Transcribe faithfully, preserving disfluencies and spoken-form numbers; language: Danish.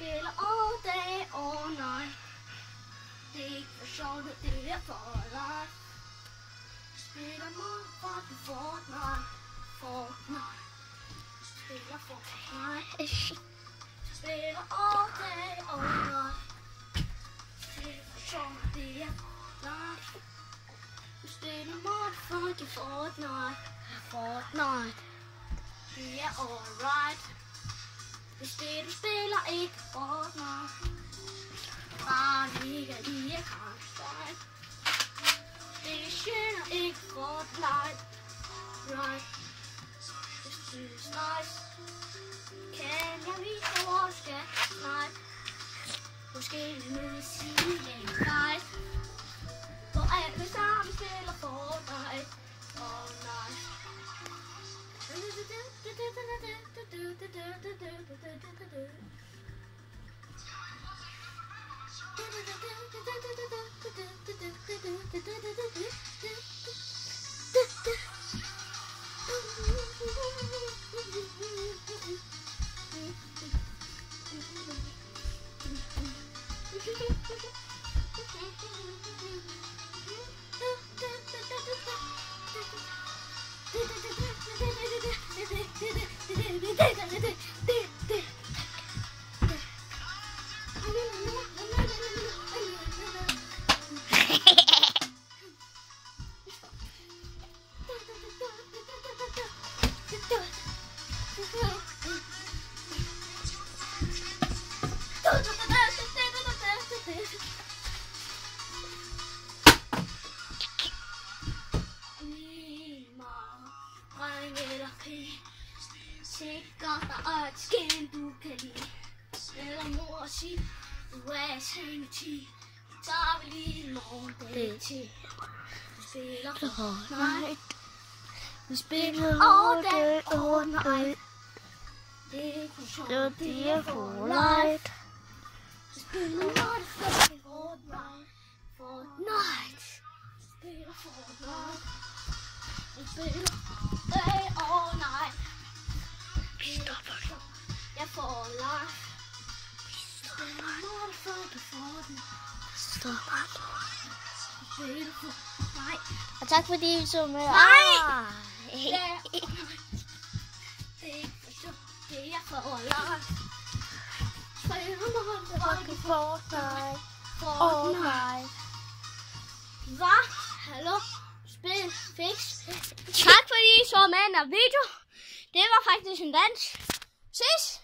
spiller all day, all night. Det er ikke for sjovt, det er for dig. Spiller motherfucking Fortnite, Fortnite. Spiller Fortnite. Spiller all day, all night. Det er for sjovt, det er for dig. Spiller motherfucking Fortnite, Fortnite. Det er alright. Hvis det du spiller ikke Fortnite, bare ligger lige af Counter-Strike. Det skynder ikke Fortnite, right? Hvis du synes nice, kan jeg vise dig hvor du skal snipe. Måske vil jeg sige en fight, hvor alle sammen spiller Fortnite, Fortnite. Sikkert der er et skin du kan lide. Eller mor og sig, du er sen i ti. Tager vi lige en morgen dag til. Vi spiller Fortnite. Vi spiller all day, all night. Det er ikke for sjovt, det er for light. Vi spiller motherfucking Fortnite, Fortnite. Vi spiller Fortnite. Vi spiller day, all night. Jeg får live. Stop. Nej. Og tak fordi I så med. Nej! Det er ikke for sjovt. Det er for live. Fucking Fortnite. Fortnite. Hvad? Hallo? Spil fix. Tak fordi I så med en video. Det var faktisk en dans. Ses!